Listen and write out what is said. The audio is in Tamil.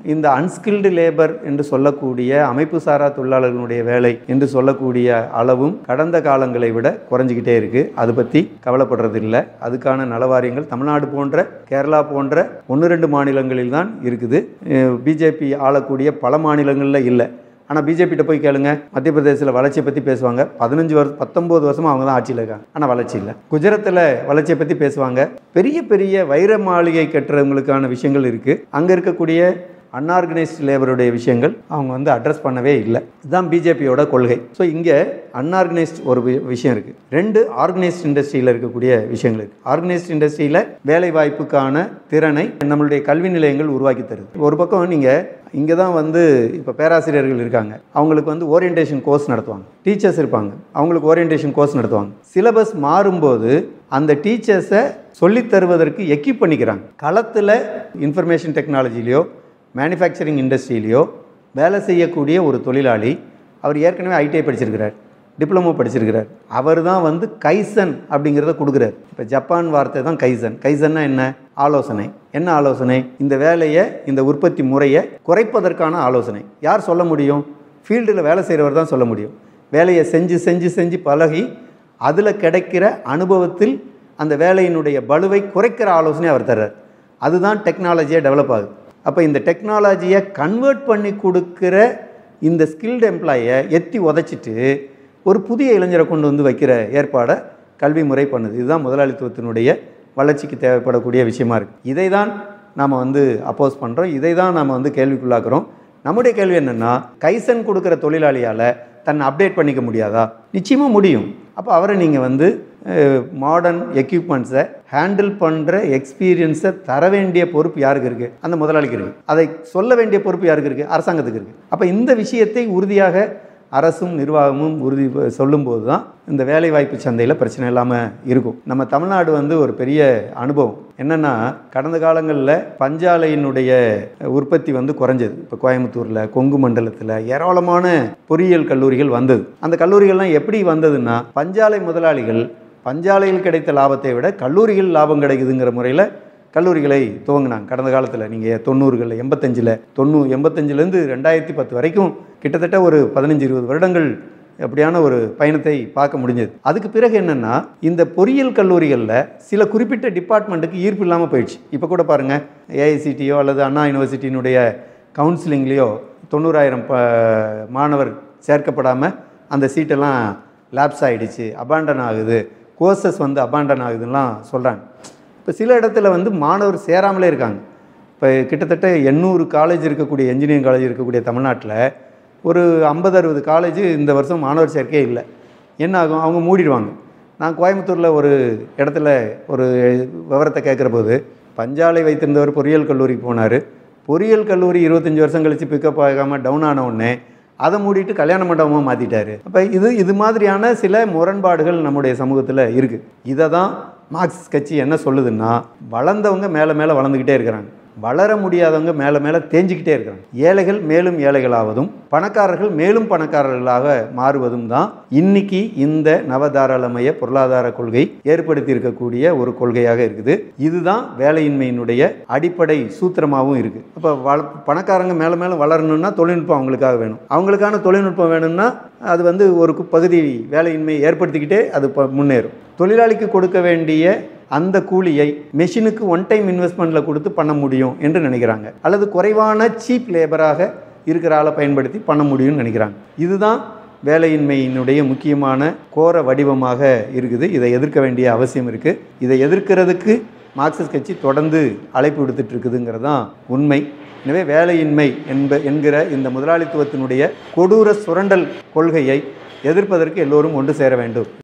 இந்த அன்ஸ்கில்டு லேபர் என்று சொல்லக்கூடிய அமைப்பு சாரா தொழிலாளர்களுடைய வேலை என்று சொல்லக்கூடிய அளவும் கடந்த காலங்களை விட குறைஞ்சிக்கிட்டே இருக்குது. அதை பற்றி கவலைப்படுறது இல்லை. அதுக்கான நலவாரியங்கள் தமிழ்நாடு போன்ற கேரளா போன்ற 1-2 மாநிலங்களில் தான் இருக்குது. பிஜேபி ஆளக்கூடிய பல மாநிலங்களில் இல்லை. ஆனால் பிஜேபிகிட்ட போய் கேளுங்க, மத்திய பிரதேசத்தில் வளர்ச்சியை பற்றி பேசுவாங்க. 19 வருஷமாக அவங்க தான் ஆட்சியில் இருக்காங்க, ஆனால் வளர்ச்சி இல்லை. குஜராத்தில் வளர்ச்சியை பற்றி பேசுவாங்க. பெரிய பெரிய வைர மாளிகை கட்டுறவங்களுக்கான விஷயங்கள் இருக்குது. அங்கே இருக்கக்கூடிய அன்ஆர்கனைஸ்ட் லேபருடைய விஷயங்கள் அவங்க அட்ரஸ் பண்ணவே இல்லை. இதுதான் பிஜேபியோட கொள்கை. ஸோ இங்கே அன்ஆர்கனைஸ்ட் ஒரு விஷயம் இருக்குது, 2 ஆர்கனைஸ்ட் இண்டஸ்ட்ரியில் இருக்கக்கூடிய விஷயங்கள் இருக்குது. ஆர்கனைஸ்ட் இண்டஸ்ட்ரியில் வேலை வாய்ப்புக்கான திறனை நம்மளுடைய கல்வி நிலையங்கள் உருவாக்கி தருது. ஒரு பக்கம் நீங்கள் இங்கே தான் இப்போ பேராசிரியர்கள் இருக்காங்க, அவங்களுக்கு ஓரியன்டேஷன் கோர்ஸ் நடத்துவாங்க. டீச்சர்ஸ் இருப்பாங்க, அவங்களுக்கு ஓரியன்டேஷன் கோர்ஸ் நடத்துவாங்க. சிலபஸ் மாறும்போது அந்த டீச்சர்ஸை சொல்லித் தருவதற்கு எக்யூப் பண்ணிக்கிறாங்க. களத்தில் இன்ஃபர்மேஷன் டெக்னாலஜிலையோ மேனுஃபேக்சரிங் இண்டஸ்ட்ரியிலையோ வேலை செய்யக்கூடிய ஒரு தொழிலாளி, அவர் ஏற்கனவே ஐடிஐ படிச்சிருக்கிறார், டிப்ளமோ படிச்சிருக்கிறார். அவர் தான் கைசன் அப்படிங்கிறத கொடுக்குறாரு. இப்போ ஜப்பான் வார்த்தை தான் கைசன். கைசன்னா என்ன? ஆலோசனை. என்ன ஆலோசனை? இந்த வேலையை, இந்த உற்பத்தி முறையை குறைப்பதற்கான ஆலோசனை. யார் சொல்ல முடியும்? ஃபீல்டில் வேலை செய்கிறவர் தான் சொல்ல முடியும். வேலையை செஞ்சு செஞ்சு செஞ்சு பழகி அதில் கிடைக்கிற அனுபவத்தில் அந்த வேலையினுடைய பலுவை குறைக்கிற ஆலோசனை அவர் தர்றார். அதுதான் டெக்னாலஜியாக டெவலப் ஆகுது. அப்போ இந்த டெக்னாலஜியை கன்வெர்ட் பண்ணி கொடுக்குற இந்த ஸ்கில்டு எம்ப்ளாயை எத்தி உதச்சிட்டு ஒரு புதிய இளைஞரை கொண்டு வைக்கிற ஏற்பாடை கல்வி முறை பண்ணுது. இதுதான் முதலாளித்துவத்தினுடைய வளர்ச்சிக்கு தேவைப்படக்கூடிய விஷயமா இருக்குது. இதை தான் நாம் அப்போஸ் பண்ணுறோம். இதை தான் நாம் கேள்விக்குள்ளாக்குறோம். நம்முடைய கேள்வி என்னென்னா, கைசன் கொடுக்குற தொழிலாளியால் தன்னை அப்டேட் பண்ணிக்க முடியாதா? நிச்சயமாக முடியும். அப்போ அவரை நீங்கள் மாடர்ன் எக்யூப்மெண்ட்ஸை ஹேண்டில் பண்ணுற எக்ஸ்பீரியன்ஸை தர வேண்டிய பொறுப்பு யாருக்கு இருக்குது? அந்த முதலாளிக்கு இருக்குது. அதை சொல்ல வேண்டிய பொறுப்பு யாருக்கு இருக்குது? அரசாங்கத்துக்கு இருக்குது. அப்போ இந்த விஷயத்தை உறுதியாக அரசும் நிர்வாகமும் உறுதி சொல்லும்போது தான் இந்த வேலைவாய்ப்பு சந்தையில் பிரச்சனை இல்லாமல் இருக்கும். நம்ம தமிழ்நாடு ஒரு பெரிய அனுபவம் என்னென்னா, கடந்த காலங்களில் பஞ்சாலையினுடைய உற்பத்தி குறைஞ்சது. இப்போ கோயம்புத்தூரில், கொங்கு மண்டலத்தில் ஏராளமான பொறியியல் கல்லூரிகள் வந்தது. அந்த கல்லூரிகள்லாம் எப்படி வந்ததுன்னா, பஞ்சாலை முதலாளிகள் பஞ்சாலையில் கிடைத்த லாபத்தை விட கல்லூரிகள் லாபம் கிடைக்குதுங்கிற முறையில் கல்லூரிகளை துவங்கினாங்க. கடந்த காலத்தில் நீங்கள் 90களில் 85லேருந்து 2010 வரைக்கும் கிட்டத்தட்ட ஒரு 15-20 வருடங்கள் அப்படியான ஒரு பயணத்தை பார்க்க முடிஞ்சது. அதுக்கு பிறகு என்னென்னா, இந்த பொறியியல் கல்லூரிகளில் சில குறிப்பிட்ட டிபார்ட்மெண்ட்டுக்கு ஈர்ப்பு இல்லாமல் போயிடுச்சு. இப்போ கூட பாருங்கள், ஏஐசிடியோ அல்லது அண்ணா யூனிவர்சிட்டியினுடைய கவுன்சிலிங்லேயோ 90,000 மாணவர் சேர்க்கப்படாமல் அந்த சீட்டெல்லாம் லேப்ஸ் ஆகிடுச்சு, அபாண்டன் ஆகுது, கோர்சஸ் அபாண்டன் ஆகுதுன்னெலாம் சொல்கிறாங்க. இப்போ சில இடத்துல மாணவர் சேராமலே இருக்காங்க. இப்போ கிட்டத்தட்ட 800 காலேஜ் இருக்கக்கூடிய, என்ஜினியரிங் காலேஜ் இருக்கக்கூடிய தமிழ்நாட்டில் ஒரு 50-60 காலேஜ் இந்த வருஷம் மாணவர் சேர்க்கையே இல்லை. என்ன ஆகும்? அவங்க மூடிடுவாங்க. நான் கோயம்புத்தூரில் ஒரு இடத்துல ஒரு விவரத்தை கேட்குற போது, பஞ்சாலை வைத்திருந்தவர் பொறியியல் கல்லூரிக்கு போனார். பொறியியல் கல்லூரி 25 வருஷம் கழித்து பிக்கப் ஆகாமல் டவுன் ஆன உடனே அதை மூடிட்டு கல்யாண மண்டபமாக மாற்றிட்டார். அப்போ இது மாதிரியான சில முரண்பாடுகள் நம்முடைய சமூகத்தில் இருக்குது. இதை தான் மார்க்சிஸ்ட் கட்சி என்ன சொல்லுதுன்னா, வளர்ந்தவங்க மேலே மேலே வளர்ந்துக்கிட்டே இருக்கிறாங்க, வளர முடியாதவங்க மேலே மேலே தேஞ்சிக்கிட்டே இருக்கிறாங்க. ஏழைகள் மேலும் ஏழைகளாவதும் பணக்காரர்கள் மேலும் பணக்காரர்களாக மாறுவதும் தான் இன்னைக்கு இந்த நவதாராளமய பொருளாதார கொள்கை ஏற்படுத்தி இருக்கக்கூடிய ஒரு கொள்கையாக இருக்குது. இதுதான் வேலையின்மையினுடைய அடிப்படை சூத்திரமாகவும் இருக்குது. அப்போ பணக்காரங்க மேலே மேலே வளரணும்னா தொழில்நுட்பம் அவங்களுக்காக வேணும். அவங்களுக்கான தொழில்நுட்பம் வேணும்னா அது ஒரு பகுதி வேலையின்மை ஏற்படுத்திக்கிட்டே அது முன்னேறும். தொழிலாளிக்கு கொடுக்க வேண்டிய அந்த கூலியை மெஷினுக்கு ஒன் டைம் இன்வெஸ்ட்மெண்ட்டில் கொடுத்து பண்ண முடியும் என்று நினைக்கிறாங்க. அல்லது குறைவான சீப் லேபராக இருக்கிற ஆளை பயன்படுத்தி பண்ண முடியும்னு நினைக்கிறாங்க. இதுதான் வேலையின்மையினுடைய முக்கியமான கோர வடிவமாக இருக்குது. இதை எதிர்க்க வேண்டிய அவசியம் இருக்குது. இதை எதிர்க்கிறதுக்கு மார்க்சிஸ்ட் கட்சி தொடர்ந்து அழைப்பு விடுத்துட்டு இருக்குதுங்கிறது தான் உண்மை. எனவே வேலையின்மை என்கிற இந்த முதலாளித்துவத்தினுடைய கொடூர சுரண்டல் கொள்கையை எதிர்ப்பதற்கு எல்லோரும் ஒன்று சேர வேண்டும்.